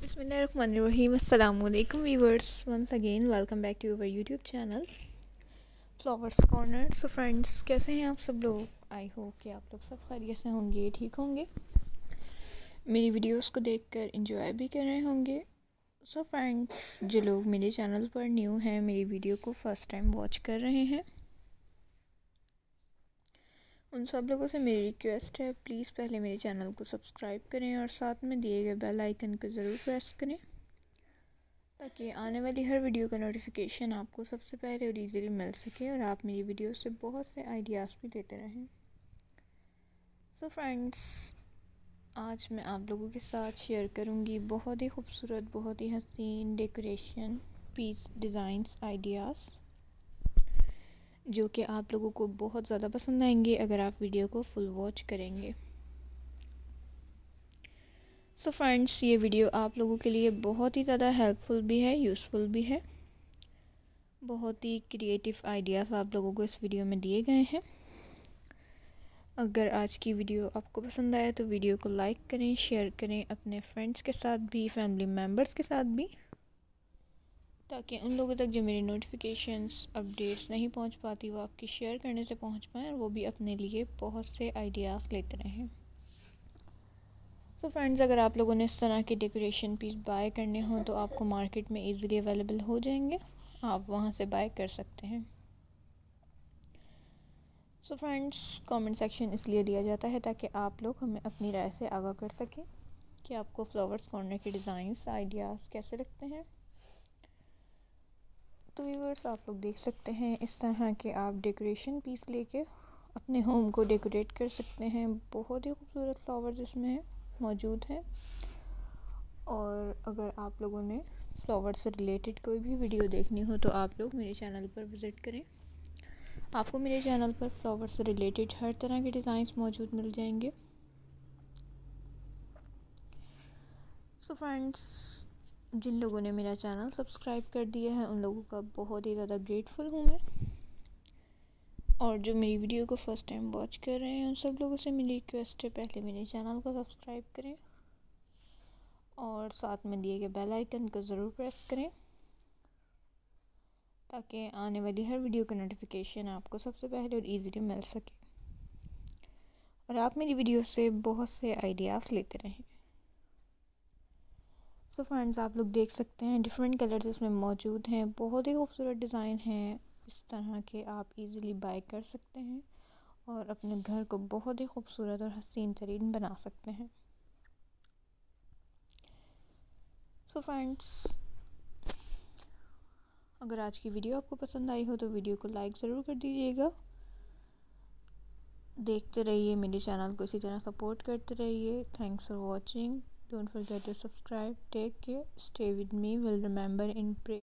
Bismillahirrahmanirrahim. Assalamualaikum viewers. Once again welcome back to our YouTube channel Flowers Corner. So friends, कैसे हैं आप सब लोग? आई होप कि आप लोग सब खैरियत से होंगे, ठीक होंगे, मेरी वीडियोस को देखकर एंजॉय भी कर रहे होंगे। सो फ्रेंड्स, जो लोग मेरे चैनल पर न्यू हैं, मेरी वीडियो को फर्स्ट टाइम वॉच कर रहे हैं, उन सब लोगों से मेरी रिक्वेस्ट है, प्लीज़ पहले मेरे चैनल को सब्सक्राइब करें और साथ में दिए गए बेल आइकन को ज़रूर प्रेस करें ताकि आने वाली हर वीडियो का नोटिफिकेशन आपको सबसे पहले और इजीली मिल सके और आप मेरी वीडियो से बहुत से आइडियाज़ भी देते रहें। सो फ्रेंड्स, आज मैं आप लोगों के साथ शेयर करूंगी बहुत ही खूबसूरत, बहुत ही हसीन डेकोरेशन पीस डिज़ाइंस आइडियाज़ जो कि आप लोगों को बहुत ज़्यादा पसंद आएंगे अगर आप वीडियो को फुल वॉच करेंगे। सो फ्रेंड्स, ये वीडियो आप लोगों के लिए बहुत ही ज़्यादा हेल्पफुल भी है, यूज़फुल भी है। बहुत ही क्रिएटिव आइडियाज़ आप लोगों को इस वीडियो में दिए गए हैं। अगर आज की वीडियो आपको पसंद आए तो वीडियो को लाइक करें, शेयर करें अपने फ्रेंड्स के साथ भी, फैमिली मेम्बर्स के साथ भी, ताकि उन लोगों तक जो मेरी नोटिफिकेशंस अपडेट्स नहीं पहुंच पाती वो आपके शेयर करने से पहुंच पाएँ और वो भी अपने लिए बहुत से आइडियाज़ लेते रहें। सो फ्रेंड्स, अगर आप लोगों ने इस तरह के डेकोरेशन पीस बाय करने हो तो आपको मार्केट में इजीली अवेलेबल हो जाएंगे, आप वहां से बाय कर सकते हैं। सो फ्रेंड्स, कमेंट सेक्शन इसलिए दिया जाता है ताकि आप लोग हमें अपनी राय से आगाह कर सकें कि आपको फ्लावर्स कॉर्नर के डिज़ाइंस आइडियाज़ कैसे लगते हैं। तो व्यूअर्स, आप लोग देख सकते हैं इस तरह के आप डेकोरेशन पीस लेके अपने होम को डेकोरेट कर सकते हैं। बहुत ही खूबसूरत फ्लावर्स इसमें मौजूद हैं। और अगर आप लोगों ने फ्लावर से रिलेटेड कोई भी वीडियो देखनी हो तो आप लोग मेरे चैनल पर विज़िट करें। आपको मेरे चैनल पर फ्लावर से रिलेटेड हर तरह के डिज़ाइंस मौजूद मिल जाएंगे। सो फ्रेंड्स, जिन लोगों ने मेरा चैनल सब्सक्राइब कर दिया है उन लोगों का बहुत ही ज़्यादा ग्रेटफुल हूँ मैं। और जो मेरी वीडियो को फर्स्ट टाइम वॉच कर रहे हैं उन सब लोगों से मेरी रिक्वेस्ट है, पहले मेरे चैनल को सब्सक्राइब करें और साथ में दिए गए बेल आइकन को ज़रूर प्रेस करें ताकि आने वाली हर वीडियो का नोटिफिकेशन आपको सबसे पहले और इजीली मिल सके और आप मेरी वीडियो से बहुत से आइडियाज़ लेते रहें। सो फ्रेंड्स, आप लोग देख सकते हैं डिफरेंट कलर्स इसमें मौजूद हैं। बहुत ही खूबसूरत डिज़ाइन हैं, इस तरह के आप इजीली बाय कर सकते हैं और अपने घर को बहुत ही खूबसूरत और हसीन तरीन बना सकते हैं। सो फ्रेंड्स, अगर आज की वीडियो आपको पसंद आई हो तो वीडियो को लाइक ज़रूर कर दीजिएगा। देखते रहिए मेरे चैनल को, इसी तरह सपोर्ट करते रहिए। Thanks for watching. Don't forget to subscribe. Take care, stay with me, will remember in pray.